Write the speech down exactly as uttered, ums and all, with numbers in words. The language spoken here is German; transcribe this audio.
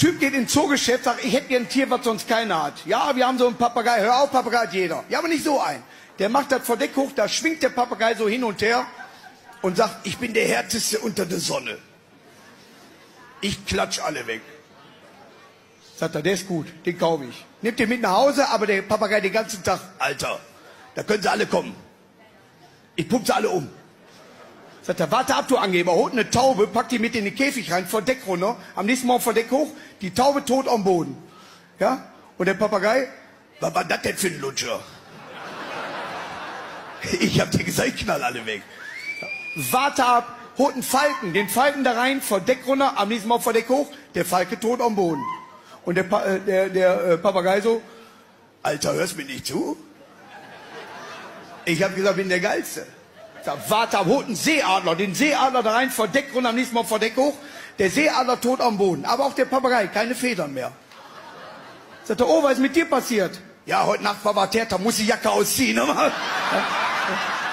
Typ geht ins Zoogeschäft, sagt, ich hätte gern ein Tier, was sonst keiner hat. Ja, wir haben so einen Papagei. Hör auf, Papagei hat jeder. Ja, aber nicht so ein. Der macht das Verdeck hoch, da schwingt der Papagei so hin und her und sagt, ich bin der Härteste unter der Sonne. Ich klatsch alle weg. Sagt er, der ist gut, den kaufe ich. Nimmt den mit nach Hause, aber der Papagei den ganzen Tag, Alter, da können sie alle kommen. Ich pumpe sie alle um. Sagt er, warte ab, du Angeber, holt eine Taube, packt die mit in den Käfig rein, Verdeck runter, am nächsten Morgen Verdeck hoch, die Taube tot am Boden. Ja? Und der Papagei, was war das denn für ein Lutscher? Ich hab dir gesagt, ich knall alle weg. Warte ab, holt einen Falken, den Falken da rein, Verdeck runter, am nächsten Morgen Verdeck hoch, der Falke tot am Boden. Und der, pa äh, der, der äh, Papagei so, Alter, hörst mir nicht zu? Ich hab gesagt, bin der Geilste. Sag, warte ab, holt einen Seeadler, den Seeadler da rein, Verdeck runter, am nächsten Mal Verdeck hoch, der Seeadler tot am Boden. Aber auch der Papagei, keine Federn mehr. Sagt er, oh, was ist mit dir passiert? Ja, heute Nacht war was härter, muss die Jacke ausziehen.